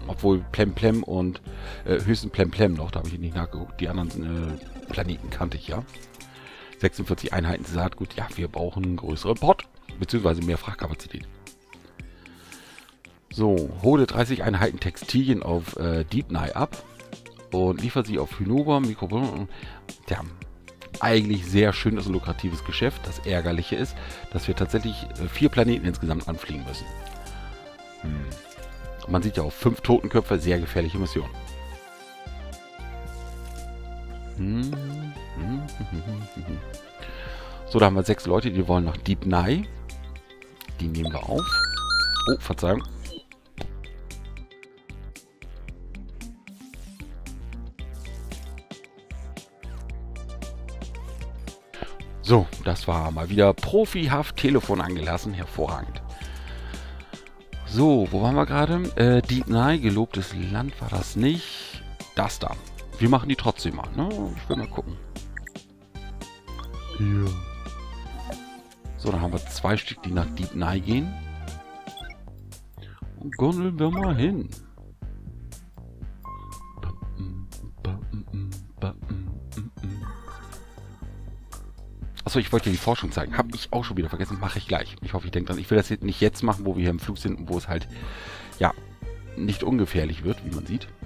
Obwohl Plemplem und höchstens Plemplem noch, da habe ich nicht nachgeguckt. Die anderen Planeten kannte ich ja. 46 Einheiten Saatgut. Ja, wir brauchen einen größeren Pot, beziehungsweise mehr Frachtkapazität. So, hole 30 Einheiten Textilien auf Deep Nye ab und liefer sie auf Hynova, Mikrobron. Ja, eigentlich sehr schönes und lukratives Geschäft. Das Ärgerliche ist, dass wir tatsächlich 4 Planeten insgesamt anfliegen müssen. Man sieht ja auch 5 Totenköpfe, sehr gefährliche Mission. So, da haben wir 6 Leute, die wollen nach Deep Nye. Die nehmen wir auf. Oh, Verzeihung. So, das war mal wieder profihaft Telefon angelassen. Hervorragend. So, wo waren wir gerade? Deep Nye, gelobtes Land war das nicht. Das da. Wir machen die trotzdem mal, ne? Ich will mal gucken. Hier. So, dann haben wir 2 Stück, die nach Deep Nye gehen. Und gondeln wir mal hin. Achso, ich wollte dir die Forschung zeigen. Habe ich auch schon wieder vergessen. Mache ich gleich. Ich hoffe, ich denke dran. Ich will das nicht jetzt machen, wo wir hier im Flug sind und wo es halt, ja, nicht ungefährlich wird, wie man sieht.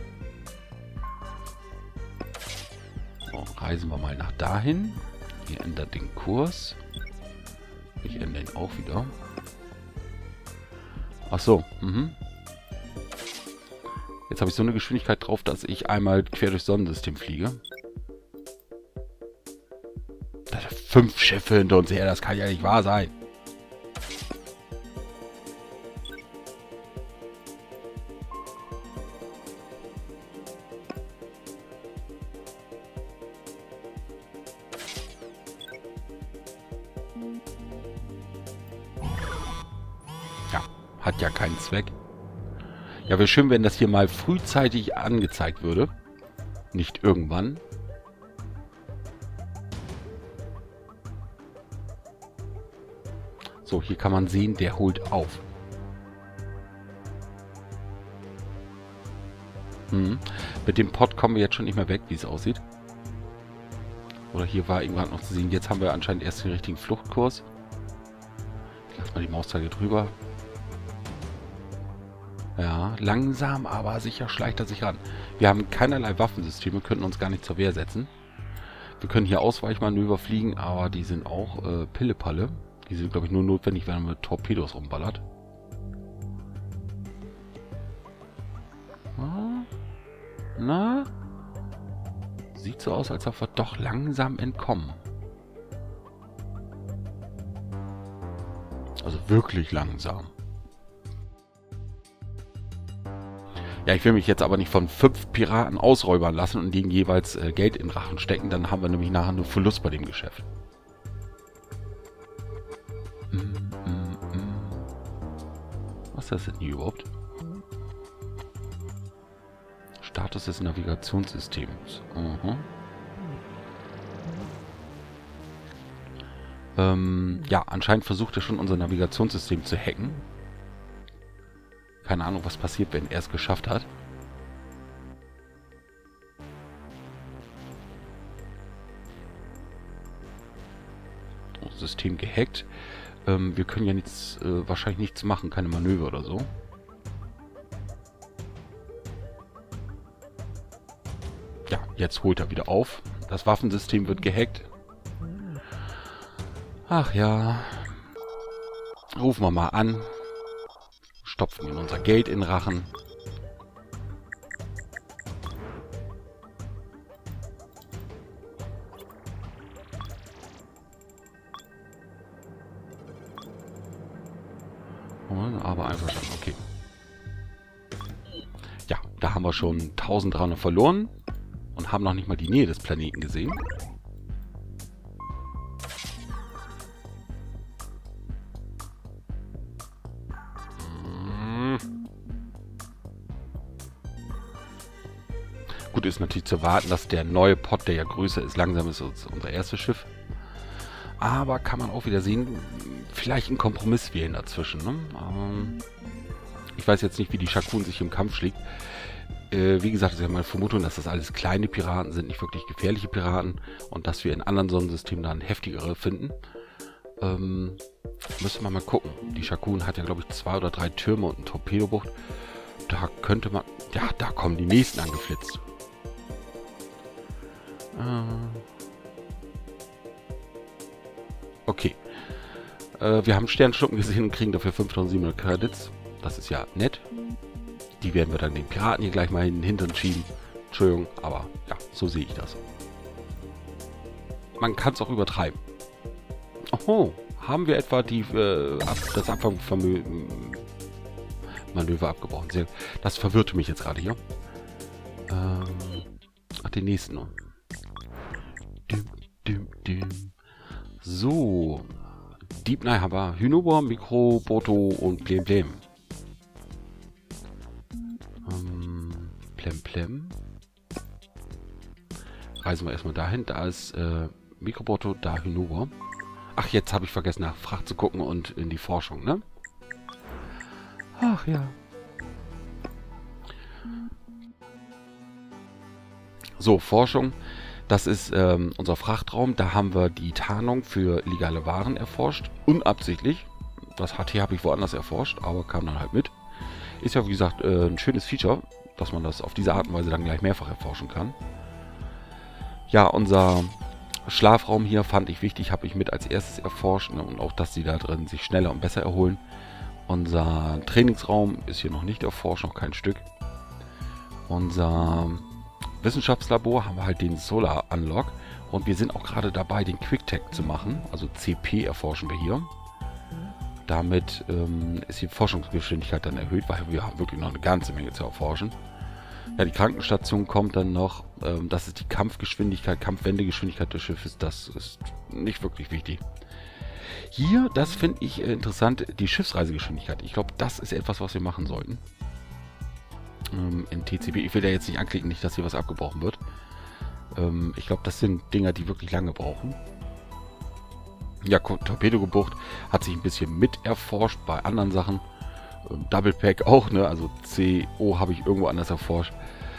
So, reisen wir mal nach dahin. Ihr ändert den Kurs. Ich ändere ihn auch wieder. Achso, Jetzt habe ich so eine Geschwindigkeit drauf, dass ich einmal quer durchs Sonnensystem fliege. 5 Schiffe hinter uns her, das kann ja nicht wahr sein. Ja, hat ja keinen Zweck. Ja, wäre schön, wenn das hier mal frühzeitig angezeigt würde. Nicht irgendwann. So, hier kann man sehen, der holt auf. Mit dem Pod kommen wir jetzt schon nicht mehr weg, wie es aussieht. Oder hier war irgendwann noch zu sehen. Jetzt haben wir anscheinend erst den richtigen Fluchtkurs. Ich lasse mal die Mauszeiger drüber. Ja, langsam, aber sicher schleicht er sich ran. Wir haben keinerlei Waffensysteme, könnten uns gar nicht zur Wehr setzen. Wir können hier Ausweichmanöver fliegen, aber die sind auch Pillepalle. Die sind, glaube ich, nur notwendig, wenn man mit Torpedos rumballert. Na? Sieht so aus, als ob wir doch langsam entkommen. Also wirklich langsam. Ja, ich will mich jetzt aber nicht von 5 Piraten ausräubern lassen und denen jeweils Geld in den Rachen stecken. Dann haben wir nämlich nachher nur Verlust bei dem Geschäft. Was ist das denn hier überhaupt? Status des Navigationssystems. Ja, anscheinend versucht er schon unser Navigationssystem zu hacken. Keine Ahnung, was passiert, wenn er es geschafft hat. System gehackt. Wir können ja nichts, wahrscheinlich nichts machen, keine Manöver oder so. Ja, jetzt holt er wieder auf. Das Waffensystem wird gehackt. Ach ja. Rufen wir mal an. Stopfen ihm unser Geld in den Rachen. Aber einfach schon, okay. Ja, da haben wir schon 1300 verloren und haben noch nicht mal die Nähe des Planeten gesehen. Gut, ist natürlich zu erwarten, dass der neue Pod, der ja größer ist, langsam ist als unser erstes Schiff. Aber kann man auch wieder sehen, vielleicht einen Kompromiss wählen dazwischen. Ne? Ich weiß jetzt nicht, wie die Shakun sich im Kampf schlägt. Wie gesagt, das ist ja meine Vermutung, dass das alles kleine Piraten sind, nicht wirklich gefährliche Piraten. Und dass wir in anderen Sonnensystemen dann heftigere finden. Müssen wir mal gucken. Die Shakun hat ja, glaube ich, 2 oder 3 Türme und eine Torpedobucht. Da könnte man... Ja, da kommen die nächsten angeflitzt. Okay. Wir haben Sternschnuppen gesehen und kriegen dafür 5700 Credits. Das ist ja nett. Die werden wir dann den Piraten hier gleich mal in den Hintern schieben. Entschuldigung, aber ja, so sehe ich das. Man kann es auch übertreiben. Oh, haben wir etwa das Abfangmanöver abgebrochen? Das verwirrte mich jetzt gerade hier. Ach, den nächsten noch. So. Deep Night haben wir Hinoba, Mikro, Boto und Plem. Plem. Reisen wir erstmal dahin. Da ist Mikroboto, da Hinoba. Ach, jetzt habe ich vergessen, nach Fracht zu gucken und in die Forschung, ne? Ach ja. So, Forschung. Das ist unser Frachtraum. Da haben wir die Tarnung für illegale Waren erforscht. Unabsichtlich. Das HT habe ich woanders erforscht, aber kam dann halt mit. Ist ja, wie gesagt, ein schönes Feature, dass man das auf diese Art und Weise dann gleich mehrfach erforschen kann. Ja, unser Schlafraum hier fand ich wichtig, habe ich mit als erstes erforscht. Ne, und auch, dass sie da drin sich schneller und besser erholen. Unser Trainingsraum ist hier noch nicht erforscht, noch kein Stück. Unser Wissenschaftslabor haben wir halt den Solar Unlock. Und wir sind auch gerade dabei, den Quicktech zu machen. Also CP erforschen wir hier. Damit ist die Forschungsgeschwindigkeit dann erhöht, weil wir haben wirklich noch eine ganze Menge zu erforschen. Ja, die Krankenstation kommt dann noch. Das ist die Kampfgeschwindigkeit, Kampfwendegeschwindigkeit des Schiffes. Das ist nicht wirklich wichtig. Hier, das finde ich interessant, die Schiffsreisegeschwindigkeit. Ich glaube, das ist etwas, was wir machen sollten. In TCP. Ich will da jetzt nicht anklicken, nicht, dass hier was abgebrochen wird. Ich glaube, das sind Dinger, die wirklich lange brauchen. Ja, Torpedogebucht hat sich ein bisschen mit erforscht bei anderen Sachen. Double Pack auch, ne? Also CO habe ich irgendwo anders erforscht.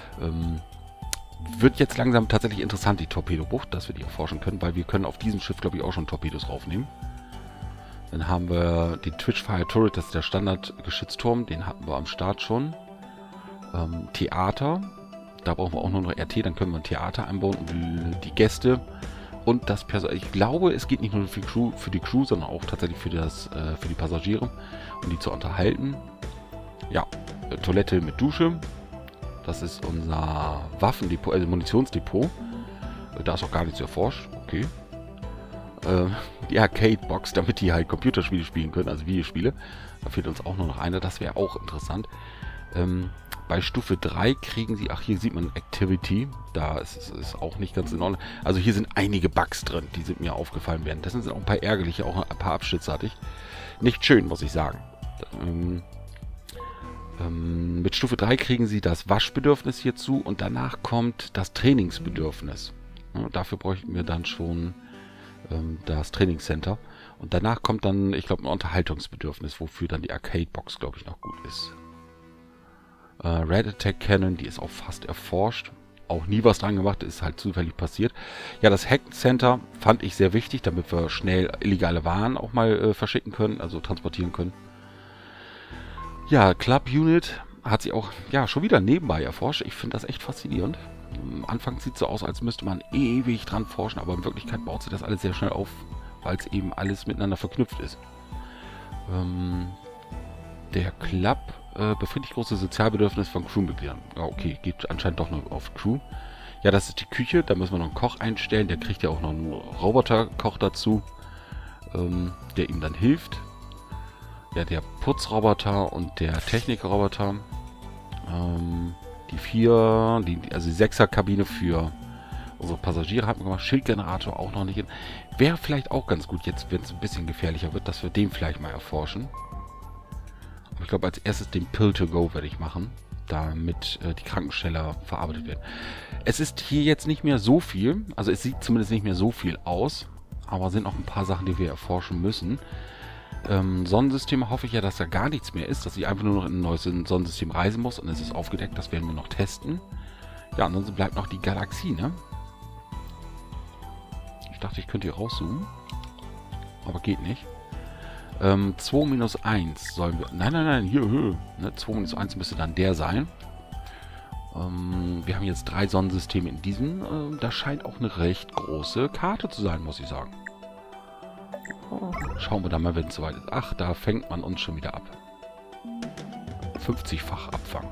Wird jetzt langsam tatsächlich interessant, die Torpedobucht, dass wir die erforschen können, weil wir können auf diesem Schiff, glaube ich, auch schon Torpedos raufnehmen. Dann haben wir den Twitchfire Turret, das ist der Standard-Geschützturm, den hatten wir am Start schon. Theater, da brauchen wir auch nur noch RT, dann können wir ein Theater einbauen und die Gäste. Und das Personal. Ich glaube, es geht nicht nur für die Crew, sondern auch tatsächlich für die Passagiere, um die zu unterhalten. Ja, Toilette mit Dusche. Das ist unser Waffendepot, also Munitionsdepot. Da ist auch gar nichts erforscht. Okay. Die Arcade-Box, damit die halt Computerspiele spielen können, also Videospiele. Da fehlt uns auch nur noch eine. Das wäre auch interessant. Bei Stufe 3 kriegen sie, ach, hier sieht man Activity, da ist auch nicht ganz in Ordnung. Also hier sind einige Bugs drin, die sind mir aufgefallen werden. Das sind auch ein paar ärgerliche, auch ein paar Abstürze hatte ich. Nicht schön, muss ich sagen. Mit Stufe 3 kriegen sie das Waschbedürfnis hierzu und danach kommt das Trainingsbedürfnis. Ja, dafür bräuchten wir dann schon das Trainingscenter. Und danach kommt dann, ich glaube, ein Unterhaltungsbedürfnis, wofür dann die Arcade-Box, glaube ich, noch gut ist. Red Attack Cannon, die ist auch fast erforscht. Auch nie was dran gemacht, ist halt zufällig passiert. Ja, das Hack Center fand ich sehr wichtig, damit wir schnell illegale Waren auch mal verschicken können, also transportieren können. Ja, Club Unit hat sie auch, ja, schon wieder nebenbei erforscht. Ich finde das echt faszinierend. Am Anfang sieht es so aus, als müsste man ewig dran forschen, aber in Wirklichkeit baut sie das alles sehr schnell auf, weil es eben alles miteinander verknüpft ist. Der Club befriedigt große Sozialbedürfnis von Crewmitgliedern. Ja, okay, geht anscheinend doch noch auf Crew. Ja, das ist die Küche, da müssen wir noch einen Koch einstellen. Der kriegt ja auch noch einen Roboterkoch dazu, der ihm dann hilft. Ja, der Putzroboter und der Technikroboter. Also die 6er-Kabine für unsere Passagiere hat man gemacht. Schildgenerator auch noch nicht. Wäre vielleicht auch ganz gut, jetzt wenn es ein bisschen gefährlicher wird, dass wir den vielleicht mal erforschen. Ich glaube, als erstes den Pill to Go werde ich machen, damit die Krankensteller verarbeitet werden. Es ist hier jetzt nicht mehr so viel, also es sieht zumindest nicht mehr so viel aus, aber sind noch ein paar Sachen, die wir erforschen müssen. Sonnensysteme hoffe ich ja, dass da gar nichts mehr ist, dass ich einfach nur noch in ein neues Sonnensystem reisen muss und es ist aufgedeckt. Das werden wir noch testen. Ja, ansonsten bleibt noch die Galaxie, ne? Ich dachte, ich könnte hier rauszoomen. Aber geht nicht. 2 minus 1 sollen wir... Nein, hier, ne? 2 minus 1 müsste dann der sein. Wir haben jetzt 3 Sonnensysteme in diesem. Das scheint auch eine recht große Karte zu sein, muss ich sagen. Schauen wir da mal, wenn es soweit ist. Ach, da fängt man uns schon wieder ab. 50-fach Abfang.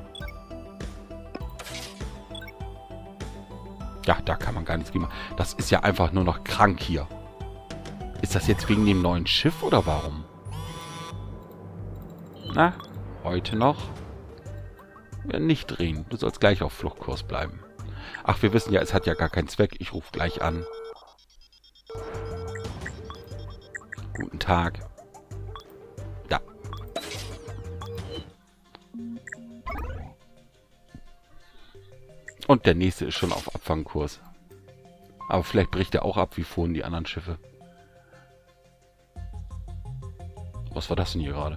Ja, da kann man gar nichts geben. Das ist ja einfach nur noch krank hier. Ist das jetzt wegen dem neuen Schiff oder warum? Na, heute noch. Ja, nicht drehen. Du sollst gleich auf Fluchtkurs bleiben. Ach, wir wissen ja, es hat ja gar keinen Zweck. Ich rufe gleich an. Guten Tag. Da. Und der nächste ist schon auf Abfangkurs. Aber vielleicht bricht er auch ab, wie vorhin die anderen Schiffe. Was war das denn hier gerade?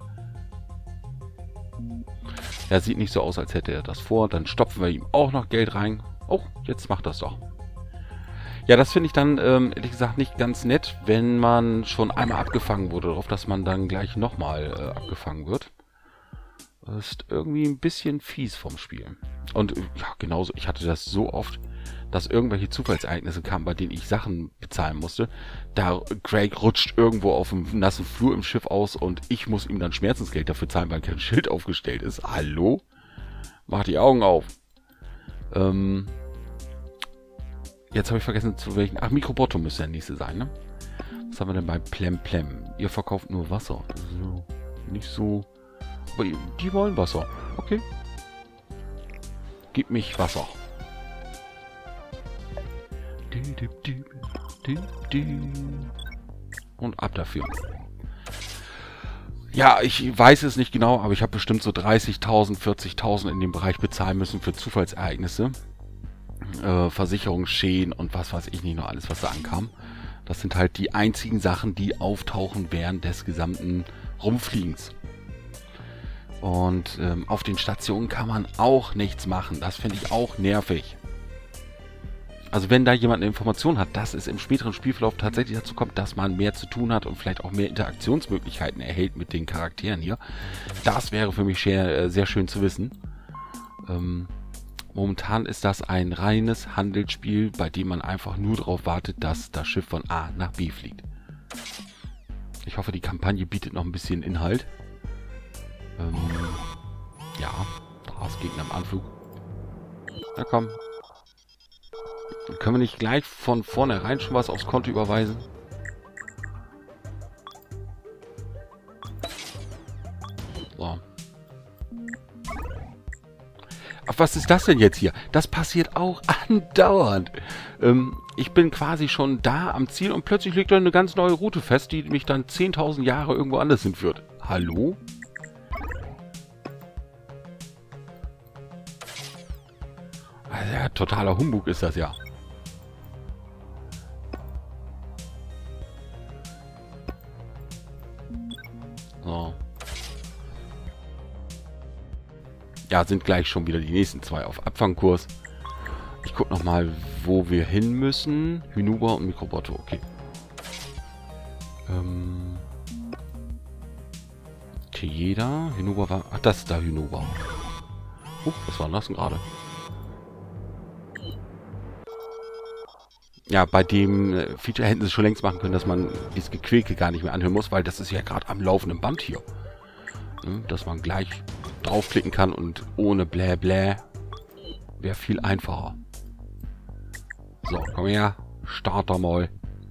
Er sieht nicht so aus, als hätte er das vor. Dann stopfen wir ihm auch noch Geld rein. Oh, jetzt macht das doch. Ja, das finde ich dann, ehrlich gesagt, nicht ganz nett, wenn man schon einmal abgefangen wurde, darauf, dass man dann gleich nochmal abgefangen wird. Das ist irgendwie ein bisschen fies vom Spiel. Und ja, genauso, ich hatte das so oft, dass irgendwelche Zufallsereignisse kamen, bei denen ich Sachen bezahlen musste. Da Craig rutscht irgendwo auf dem nassen Flur im Schiff aus und ich muss ihm dann Schmerzensgeld dafür zahlen, weil kein Schild aufgestellt ist. Hallo? Mach die Augen auf. Jetzt habe ich vergessen, zu welchen... Ach, Mikrobotto müsste der nächste sein, ne? Was haben wir denn bei Plem? Ihr verkauft nur Wasser. Also, nicht so... Aber die wollen Wasser. Okay. Gib mich Wasser. Und ab dafür. Ja, ich weiß es nicht genau, aber ich habe bestimmt so 30.000, 40.000 in dem Bereich bezahlen müssen für Zufallsereignisse. Versicherungsschäden und was weiß ich nicht noch alles, was da ankam. Das sind halt die einzigen Sachen, die auftauchen während des gesamten Rumfliegens. Und auf den Stationen kann man auch nichts machen. Das finde ich auch nervig. Also wenn da jemand eine Information hat, dass es im späteren Spielverlauf tatsächlich dazu kommt, dass man mehr zu tun hat und vielleicht auch mehr Interaktionsmöglichkeiten erhält mit den Charakteren hier. Das wäre für mich sehr schön zu wissen. Momentan ist das ein reines Handelsspiel, bei dem man einfach nur darauf wartet, dass das Schiff von A nach B fliegt. Ich hoffe, die Kampagne bietet noch ein bisschen Inhalt. Ja, da ist Gegner im Anflug. Na komm. Können wir nicht gleich von vornherein schon was aufs Konto überweisen? So. Ach, was ist das denn jetzt hier? Das passiert auch andauernd. Ich bin quasi schon da am Ziel und plötzlich legt er eine ganz neue Route fest, die mich dann 10.000 Jahre irgendwo anders hinführt. Hallo? Also, ja, totaler Humbug ist das ja. So. Ja, sind gleich schon wieder die nächsten 2 auf Abfangkurs. Ich gucke nochmal, wo wir hin müssen. Hynuba und Mikrobotto, okay. Tejeda, Hynuba war... Ach, das ist da Hynuba. Was war denn das denn gerade? Ja, bei dem Feature hätten sie es schon längst machen können, dass man dieses Gequäke gar nicht mehr anhören muss, weil das ist ja gerade am laufenden Band hier. Dass man gleich draufklicken kann und ohne Blä Blä wäre viel einfacher. So, komm her. Starter mal.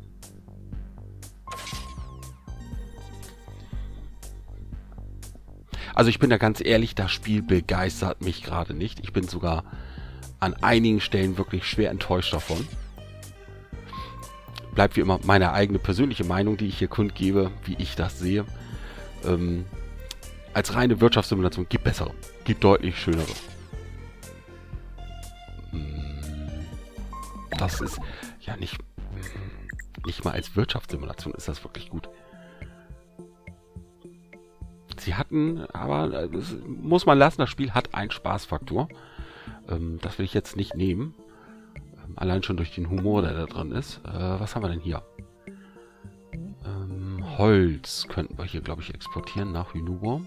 Also ich bin da ganz ehrlich, das Spiel begeistert mich gerade nicht. Ich bin sogar an einigen Stellen wirklich schwer enttäuscht davon. Bleibt wie immer meine eigene persönliche Meinung, die ich hier kundgebe, wie ich das sehe. Als reine Wirtschaftssimulation gibt bessere, gibt deutlich schönere. Das ist ja nicht mal als Wirtschaftssimulation ist das wirklich gut. sie hatten, aber das muss man lassen, das Spiel hat einen Spaßfaktor. Das will ich jetzt nicht nehmen. Allein schon durch den Humor, der da drin ist. Was haben wir denn hier? Holz könnten wir hier, glaube ich, exportieren nach Hynubo.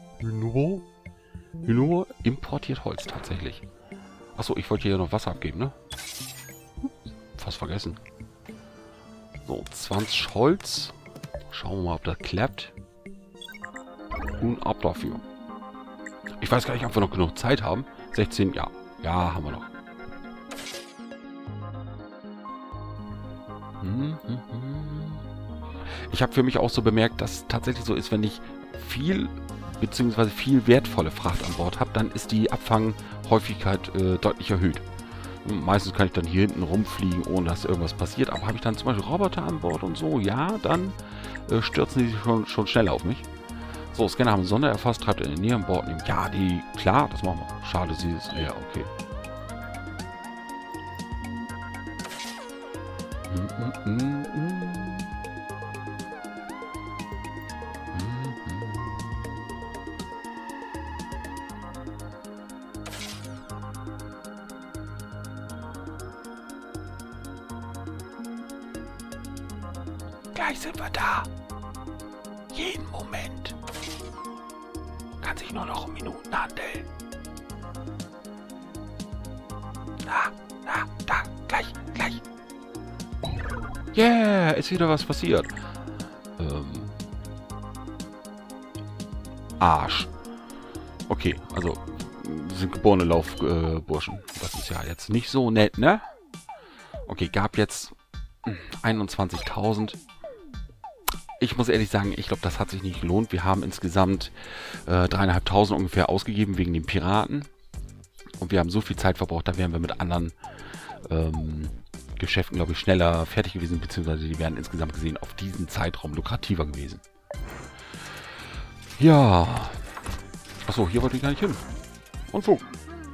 Hynubo importiert Holz tatsächlich. Achso, ich wollte hier noch Wasser abgeben, ne? Fast vergessen. So, 20 Holz. Schauen wir mal, ob das klappt. Und ab dafür. Ich weiß gar nicht, ob wir noch genug Zeit haben. 16, ja. Ja, haben wir noch. Ich habe für mich auch so bemerkt, dass es tatsächlich so ist, wenn ich viel bzw. viel wertvolle Fracht an Bord habe, dann ist die Abfanghäufigkeit deutlich erhöht. Meistens kann ich dann hier hinten rumfliegen, ohne dass irgendwas passiert. Aber habe ich dann zum Beispiel Roboter an Bord und so, ja, dann stürzen die sich schon schneller auf mich. So, Scanner haben Sonne erfasst, treibt in der Nähe an Bord nehmen. Ja, die, klar, das machen wir. Schade, sie ist, ja, okay. Gleich sind wir da. Jeden Moment. Kann sich nur noch um Minuten handeln. Da, gleich. Yeah, ist wieder was passiert. Arsch. Okay, also sind geborene Laufburschen. Das ist ja jetzt nicht so nett, ne? Okay, gab jetzt 21.000. Ich muss ehrlich sagen, ich glaube, das hat sich nicht gelohnt. Wir haben insgesamt 3.500 ungefähr ausgegeben wegen den Piraten. Und wir haben so viel Zeit verbraucht, da wären wir mit anderen Geschäften, glaube ich, schneller fertig gewesen, beziehungsweise die wären insgesamt gesehen auf diesen Zeitraum lukrativer gewesen. Ja. Achso, hier wollte ich gar nicht hin. Und wo?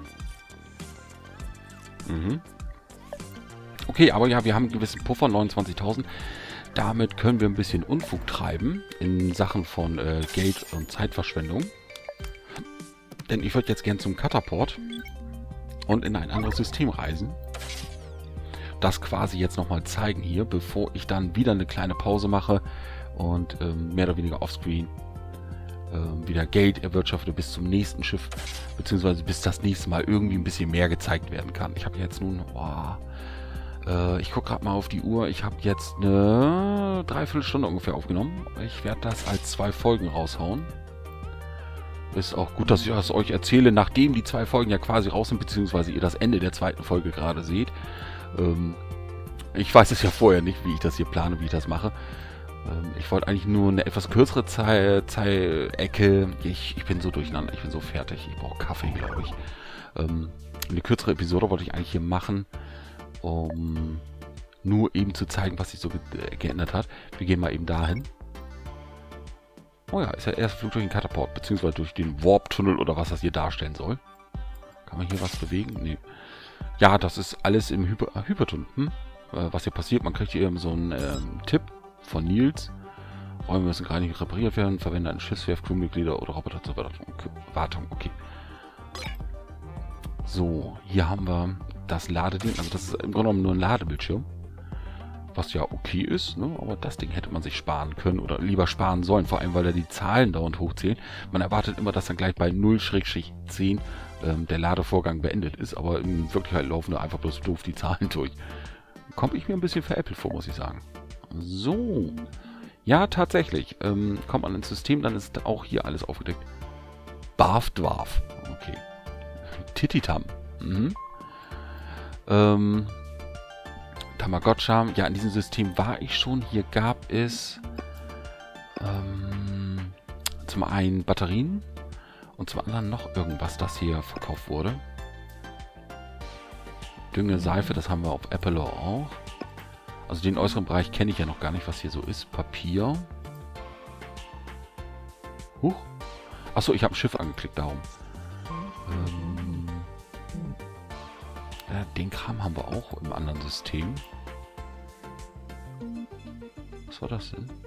Okay, aber ja, wir haben einen gewissen Puffer, 29.000. Damit können wir ein bisschen Unfug treiben in Sachen von Geld und Zeitverschwendung. Denn ich würde jetzt gern zum Cutterport und in ein anderes System reisen. Das quasi jetzt nochmal zeigen hier, bevor ich dann wieder eine kleine Pause mache und mehr oder weniger offscreen wieder Geld erwirtschafte bis zum nächsten Schiff, beziehungsweise bis das nächste Mal irgendwie ein bisschen mehr gezeigt werden kann. Ich habe jetzt nun, ich gucke gerade mal auf die Uhr, ich habe jetzt eine Dreiviertelstunde ungefähr aufgenommen. Ich werde das als 2 Folgen raushauen. Ist auch gut, dass ich das euch erzähle, nachdem die 2 Folgen ja quasi raus sind, beziehungsweise ihr das Ende der 2. Folge gerade seht. Ich weiß es ja vorher nicht, wie ich das hier plane, wie ich das mache. Ich wollte eigentlich nur eine etwas kürzere Ecke. Ich bin so durcheinander, ich bin so fertig. Ich brauche Kaffee, glaube ich. Eine kürzere Episode wollte ich eigentlich hier machen, um nur eben zu zeigen, was sich so geändert hat. Wir gehen mal eben dahin. Oh ja, ist ja erst Flug durch den Cutterport, beziehungsweise durch den Warp-Tunnel oder was das hier darstellen soll. Kann man hier was bewegen? Nee. Ja, das ist alles im Hypertunnel. Was hier passiert, man kriegt hier eben so einen Tipp von Nils. Räume müssen gerade nicht repariert werden. Verwende ein Schiffswerf, Crewmitglieder oder Roboter zur Wartung. Okay. So, hier haben wir das Ladeding. Also das ist im Grunde genommen nur ein Ladebildschirm. Was ja okay ist, ne? Aber das Ding hätte man sich sparen können oder lieber sparen sollen. Vor allem, weil da die Zahlen dauernd hochzählen. Man erwartet immer, dass dann gleich bei 0-10 der Ladevorgang beendet ist. Aber in Wirklichkeit laufen da einfach bloß doof die Zahlen durch. Komme ich mir ein bisschen veräppelt vor, muss ich sagen. So. Ja, tatsächlich. Kommt man ins System, dann ist auch hier alles aufgedeckt. Barf Dwarf. Okay. Tititam. Tamagotcha. Ja, in diesem System war ich schon. Hier gab es zum einen Batterien und zum anderen noch irgendwas, das hier verkauft wurde. Dünge, Seife, das haben wir auf Apelor auch. Also den äußeren Bereich kenne ich ja noch gar nicht, was hier so ist. Papier. Huch. Achso, ich habe ein Schiff angeklickt, darum. Ja, den Kram haben wir auch im anderen System. Was war das denn?